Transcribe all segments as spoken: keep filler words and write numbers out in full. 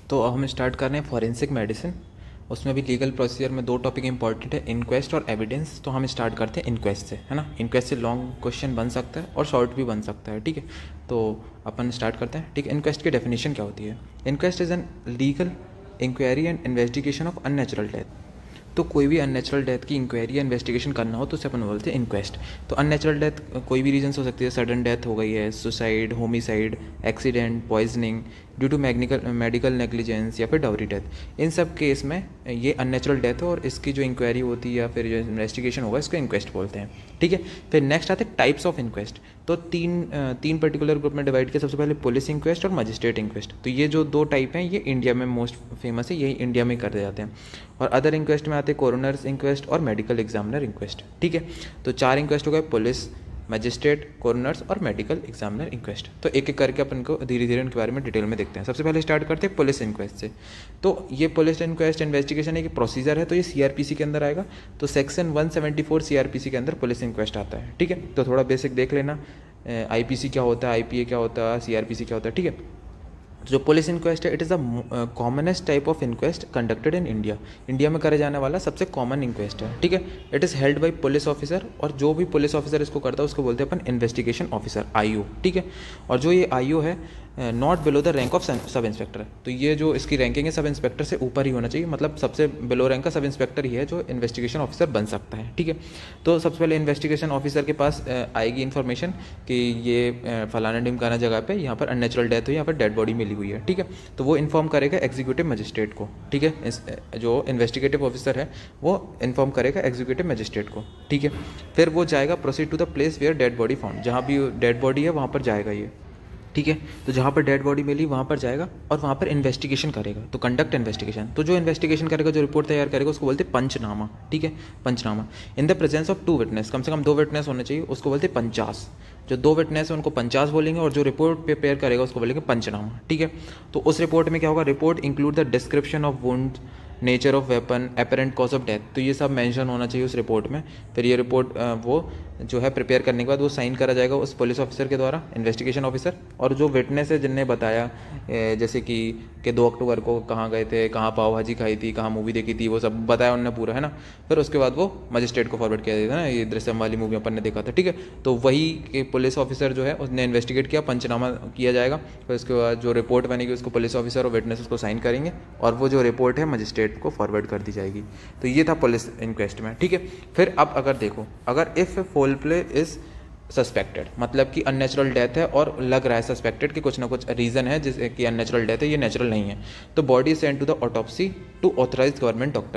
तो हम स्टार्ट कर रहे हैं फॉरेंसिक मेडिसिन। उसमें भी लीगल प्रोसीजर में दो टॉपिक इंपॉर्टेंट है, इनक्वेस्ट और एविडेंस। तो हम स्टार्ट करते हैं इनक्वेस्ट से, है ना। इनक्वेस्ट से लॉन्ग क्वेश्चन बन सकता है और शॉर्ट भी बन सकता है, ठीक है। तो अपन स्टार्ट करते हैं, ठीक है। इनक्वेस्ट की डेफिनेशन क्या होती है? Inquest is an legal inquiry and investigation of unnatural death. तो कोई भी अननेचुरल डेथ की इंक्वायरी या इन्वेस्टिगेशन करना हो तो उसे अपन बोलते हैं इनक्वेस्ट। तो अननेचुरल डेथ कोई भी रीजन हो सकती है, सडन डेथ हो गई है, suicide, homicide, accident, poisoning, due to medical medical negligence या फिर डाउरी डेथ। इन सब केस में ये अननेचुरल डेथ है और इसकी जो इंक्वायरी होती है या फिर जो इन्वेस्टिगेशन होगा इसको इंक्वेस्ट बोलते हैं, ठीक है। फिर नेक्स्ट आते हैं टाइप्स ऑफ इंक्वेस्ट। तो तीन तीन पर्टिकुलर ग्रुप में डिवाइड किया। सबसे पहले पुलिस इंक्वेस्ट और मजिस्ट्रेट इंक्वेस्ट। तो ये जो दो टाइप हैं ये इंडिया में मोस्ट फेमस है, यही इंडिया में कर जाते हैं। और अदर इंक्वेस्ट में आते हैं कोरोनर्स इंक्वेस्ट और मेडिकल एग्जामिनर इंक्वेस्ट, ठीक है। तो चार इंक्वेस्ट हो गए, पुलिस, मजिस्ट्रेट, कोरोनर्स और मेडिकल एग्जामिनर इंक्वेस्ट। तो एक एक करके अपन को धीरे धीरे उनके बारे में डिटेल में देखते हैं। सबसे पहले स्टार्ट करते हैं पुलिस इंक्वेस्ट से। तो ये पुलिस इंक्वेस्ट इन्वेस्टिगेशन एक प्रोसीजर है, तो ये सीआरपीसी के अंदर आएगा। तो section one seventy four CrPC के अंदर पुलिस इंक्वेस्ट आता है, ठीक है। तो थोड़ा बेसिक देख लेना, आईपीसी क्या होता है, आईपीए क्या होता है, सीआरपीसी क्या होता है, ठीक है। जो पुलिस इंक्वेस्ट है it is the commonest type of inquest conducted in India. India में करे जाने वाला सबसे कॉमन इंक्वेस्ट है, ठीक है। It is held by police officer, और जो भी पुलिस ऑफिसर इसको करता है उसको बोलते हैं अपन इन्वेस्टिगेशन ऑफिसर, आईओ, ठीक है। और जो ये आईओ है not below the rank of sub inspector. तो ये जो इसकी रैंकिंग है सब इंस्पेक्टर से ऊपर ही होना चाहिए, मतलब सबसे बिलो रैंक का सब इंस्पेक्टर ही है जो इन्वेस्टिगेशन ऑफिसर बन सकता है, ठीक है। तो सबसे पहले इन्वेस्टिगेशन ऑफिसर के पास आएगी इन्फॉर्मेशन कि ये फलाना ढिमकाना जगह पे यहाँ पर अननेचुरल डेथ हुई, यहाँ पर डेड बॉडी मिली हुई है, ठीक है। तो वो इन्फॉर्म करेगा एग्जीक्यूटिव मजिस्ट्रेट को, ठीक है। जो इन्वेस्टिगेटिव ऑफिसर है वो इन्फॉर्म करेगा एग्जीक्यूटिव मजिस्ट्रेट को, ठीक है। फिर वो जाएगा proceed to the place where dead body found, जहाँ भी डेड बॉडी है वहाँ पर जाएगा ये, ठीक है। तो जहाँ पर डेड बॉडी मिली वहाँ पर जाएगा और वहाँ पर इन्वेस्टिगेशन करेगा। तो कंडक्ट इन्वेस्टिगेशन। तो जो इन्वेस्टिगेशन करेगा, जो रिपोर्ट तैयार करेगा उसको बोलते हैं पंचनामा, ठीक है। Panchnama in the presence of two witness, कम से कम दो विटनेस होने चाहिए, उसको बोलते हैं पंचास। जो दो विटनेस है उनको पंचास बोलेंगे और जो रिपोर्ट प्रिपेयर करेगा उसको बोलेंगे पंचनामा, ठीक है। तो उस रिपोर्ट में क्या होगा? Report include the description of wound, nature of weapon, apparent cause of death. तो ये सब मेंशन होना चाहिए उस रिपोर्ट में। फिर ये रिपोर्ट वो जो है प्रिपेयर करने के बाद वो साइन करा जाएगा उस पुलिस ऑफिसर के द्वारा, इन्वेस्टिगेशन ऑफिसर। और जो विटनेस है जिनने बताया जैसे कि कि दो अक्टूबर को कहाँ गए थे, कहाँ पाव भाजी खाई थी, कहाँ मूवी देखी थी, वो सब बताया उन्होंने पूरा, है ना। फिर उसके बाद वो मजिस्ट्रेट को फॉरवर्ड किया जाता है ना, ये दृश्यम वाली मूवी अपन ने देखा था, ठीक है। तो वही के पुलिस ऑफिसर जो है उसने इन्वेस्टिगेट किया, पंचनामा किया जाएगा। फिर उसके बाद जो रिपोर्ट बनेगी उसको पुलिस ऑफिसर और विटनेस उसको साइन करेंगे और वो जो रिपोर्ट है मजिस्ट्रेट को फॉरवर्ड कर दी जाएगी। तो ये था पुलिस इंक्वेस्ट में, ठीक है। फिर अब अगर देखो, अगर इफ फोल प्ले इज सस्पेक्टेड, मतलब कि अननेचुरल डेथ है और लग रहा है सस्पेक्टेड कि कुछ ना कुछ रीज़न है जिससे कि अननेचुरल डेथ है, ये नेचुरल नहीं है, तो body send to the autopsy to authorised government doctor.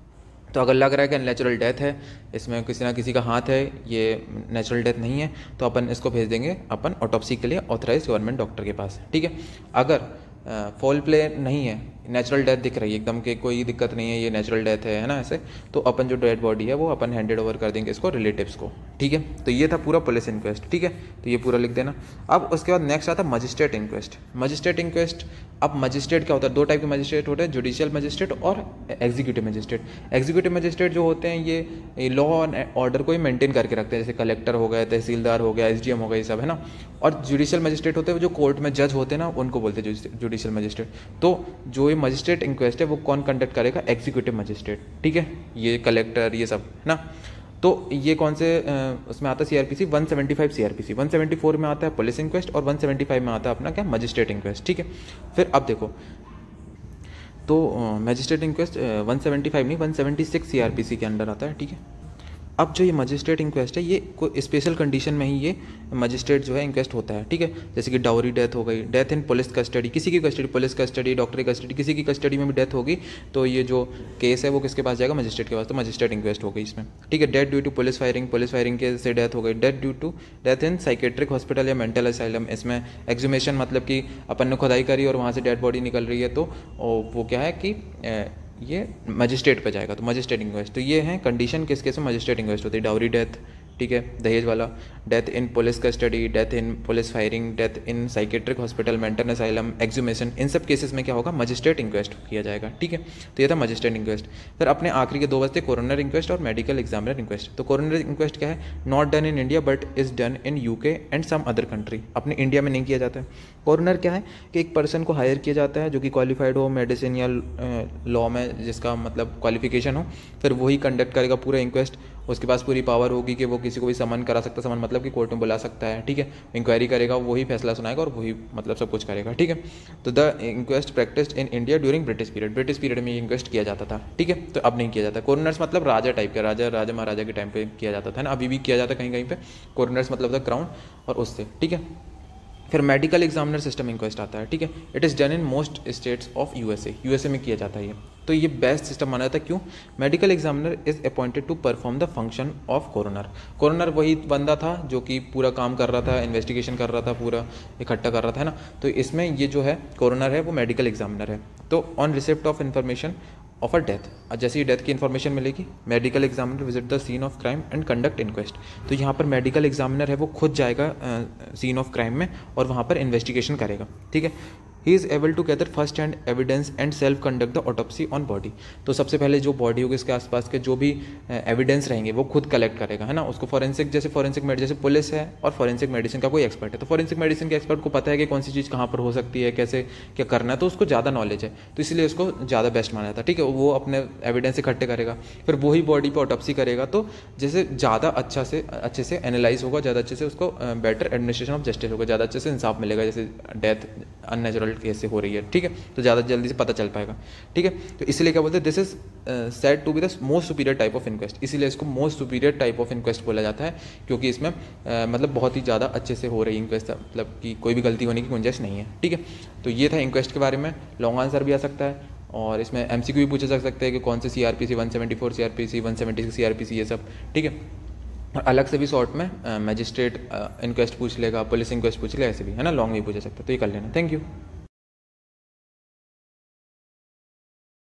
तो अगर लग रहा है कि नेचुरल डेथ है, इसमें किसी ना किसी का हाथ है, ये नेचुरल डेथ नहीं है, तो अपन इसको भेज देंगे अपन ऑटोप्सी के लिए ऑथराइज्ड गवर्नमेंट डॉक्टर के पास, ठीक है। अगर फॉल प्ले नहीं है, नेचुरल डेथ दिख रही है एकदम कि कोई दिक्कत नहीं है, ये नेचुरल डेथ है है ना, ऐसे, तो अपन जो डेड बॉडी है वो अपन हैंडेड ओवर कर देंगे इसको रिलेटिव्स को, ठीक है। तो ये था पूरा पुलिस इंक्वेस्ट, ठीक है। तो ये पूरा लिख देना। अब उसके बाद नेक्स्ट आता है मजिस्ट्रेट इंक्वेस्ट। मजिस्ट्रेट इंक्वेस्ट, अब मजिस्ट्रेट क्या होता है? दो टाइप के मजिस्ट्रेट होते हैं, जुडिशियल मजिस्ट्रेट और एग्जीक्यूटिव मजिस्ट्रेट। एग्जीक्यूटिव मजिस्ट्रेट जो होते हैं ये लॉ एंड ऑर्डर को ही मेंटेन करके रखते हैं, जैसे कलेक्टर हो गया, तहसीलदार हो गया, एसडीएम हो गया, ये सब, है ना। और जुडिशियल मजिस्ट्रेट होते हैं जो कोर्ट में जज होते हैं ना, उनको बोलते हैं जुडिशियल मजिस्ट्रेट। तो जो ये मजिस्ट्रेट इंक्वेस्ट है वो कौन कंडक्ट करेगा? एग्जीक्यूटिव मजिस्ट्रेट, ठीक है। ये कलेक्टर, ये सब, है ना। तो ये कौन से उसमें आता है? CrPC one seventy five CrPC one seventy four में आता है पुलिस इंक्वेस्ट और वन सेवेंटी फाइव में आता है अपना क्या? मजिस्ट्रेट इंक्वेस्ट, ठीक है। फिर अब देखो, तो magistrate inquest one seventy five नहीं वन सेवेंटी सिक्स सीआरपीसी के अंडर आता है, ठीक है। अब जो ये मजिस्ट्रेट इंक्वेस्ट है ये कोई स्पेशल कंडीशन में ही ये मजिस्ट्रेट जो है इंक्वेस्ट होता है, ठीक है। जैसे कि डाउरी डेथ हो गई, डेथ इन पुलिस कस्टडी, किसी की कस्टडी, पुलिस कस्टडी, डॉक्टरी कस्टडी, किसी की कस्टडी में भी डेथ होगी तो ये जो केस है वो किसके पास जाएगा? मजिस्ट्रेट के पास। तो मजिस्ट्रेट इंक्वेस्ट हो गई इसमें, ठीक है। Death due to police firing, police firing के से डेथ हो गई। Death due to death in psychiatric hospital या मेंटल असाइलम, इसमें एक्सह्यूमेशन मतलब कि अपन ने खुदाई करी और वहाँ से डेड बॉडी निकल रही है, तो वो क्या है कि ये मजिस्ट्रेट पे जाएगा, तो मजिस्ट्रेट इंक्वेस्ट। तो ये है कंडीशन किस केस में मजिस्ट्रेट इंक्वेस्ट होती है? डाउरी डेथ, ठीक है, दहेज वाला, death in police custody, death in police firing, death in psychiatric hospital, mental asylum, exhumation, इन सब केसेस में क्या होगा, मजिस्ट्रेट इंक्वेस्ट किया जाएगा। ठीक है, तो ये था मजिस्ट्रेट इंक्वेस्ट। फिर अपने आखिरी के दो बचते कोरोनर इंक्वेस्ट और मेडिकल एग्जामिनर इंक्वेस्ट। तो कोरोनर इंक्वेस्ट क्या है, not done in India but is done in UK and some other country. अपने इंडिया में नहीं किया जाता है। कोरोनर क्या है कि एक पर्सन को हायर किया जाता है जो कि क्वालिफाइड हो मेडिसिन या लॉ में, जिसका मतलब क्वालिफिकेशन हो, फिर वही कंडक्ट करेगा पूरा इंक्वेस्ट। उसके पास पूरी पावर होगी कि वो किसी को भी समन करा सकता है, समन मतलब कि कोर्ट में बुला सकता है। ठीक है, इंक्वायरी करेगा, वही फैसला सुनाएगा और वही मतलब सब कुछ करेगा। ठीक है, तो the inquest practised in India during British period, British period में ये इंक्वेस्ट किया जाता था। ठीक है, तो अब नहीं किया जाता। कोरोनर्स मतलब राजा टाइप का, राजा राजा महाराजा के टाइम पे किया जाता था ना, अभी भी किया जाता है कहीं कहीं पे। कोरोनर्स मतलब द क्राउन और उससे। ठीक है, फिर मेडिकल एग्जामिनर सिस्टम इंक्वेस्ट आता है। ठीक है, it is done in most states of USA, USA में किया जाता है ये। तो ये बेस्ट सिस्टम माना जाता है। क्यों? Medical examiner is appointed to perform the function of coroner. Coroner वही बंदा था जो कि पूरा काम कर रहा था, इन्वेस्टिगेशन कर रहा था, पूरा इकट्ठा कर रहा था, है ना। तो इसमें ये जो है कोरोनर है वो मेडिकल एग्जामिनर है। तो on receipt of information of a death, जैसे ही डेथ की इन्फॉर्मेशन मिलेगी, medical examiner visit the scene of crime and conduct inquest. तो यहाँ पर मेडिकल एग्जामिनर है वो खुद जाएगा सीन ऑफ क्राइम में और वहाँ पर इन्वेस्टिगेशन करेगा। ठीक है, he is able to gather first hand evidence and self conduct the autopsy on body. तो सबसे पहले जो बॉडी होगी इसके आसपास के जो भी एविडेंस रहेंगे वो खुद कलेक्ट करेगा, है ना। उसको फॉरेंसिक, जैसे फॉरेंसिक मेडिसिन, जैसे पुलिस है और फॉरेंसिक मेडिसिन का कोई एक्सपर्ट है, तो फॉरेंसिक मेडिसिन के एक्सपर्ट को पता है कि कौन सी चीज़ कहाँ पर हो सकती है, कैसे क्या करना है, तो उसको ज़्यादा नॉलेज है, तो इसलिए उसको ज़्यादा बेस्ट माना जाता है। ठीक है, वो अपने एविडेंस इकट्ठे करेगा, फिर वही बॉडी पर ऑटोप्सी करेगा, तो जैसे ज़्यादा अच्छा से अच्छे से एनालाइज होगा, ज़्यादा अच्छे से उसको बेटर एडमिनिस्ट्रेशन ऑफ जस्टिस होगा, ज़्यादा अच्छे से इंसाफ मिलेगा, जैसे डेथ अननेचुरल केस से हो रही है। ठीक है, तो ज़्यादा जल्दी से पता चल पाएगा। ठीक है, तो इसलिए क्या बोलते हैं, this is said to be the most superior type of inquest. इसीलिए इसको most superior type of inquest बोला जाता है, क्योंकि इसमें uh, मतलब बहुत ही ज़्यादा अच्छे से हो रही इंक्वेस्ट, मतलब कि कोई भी गलती होने की गुंजाइश नहीं है। ठीक है, तो ये था इंक्वेस्ट के बारे में। लॉन्ग आंसर भी आ सकता है और इसमें एमसीक्यू भी पूछा जा सकता है कि कौन से CrPC one seventy four, CrPC one seventy six, CrPC, ये सब। ठीक है, और अलग से भी शॉर्ट में मैजिस्ट्रेट इंक्वेस्ट पूछ लेगा, पुलिस इंक्वेस्ट पूछ लेगा, ऐसे भी, है ना। लॉन्ग भी पूछा सकता है, तो ये कर लेना। Thank you.